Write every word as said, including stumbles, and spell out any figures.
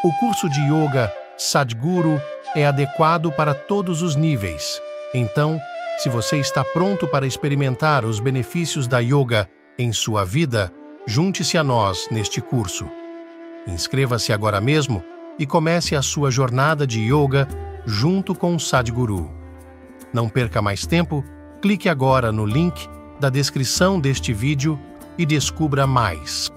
O curso de Yoga Sadhguru é adequado para todos os níveis. Então, se você está pronto para experimentar os benefícios da yoga em sua vida, junte-se a nós neste curso. Inscreva-se agora mesmo e comece a sua jornada de yoga junto com o Sadhguru. Não perca mais tempo, clique agora no link da descrição deste vídeo e descubra mais.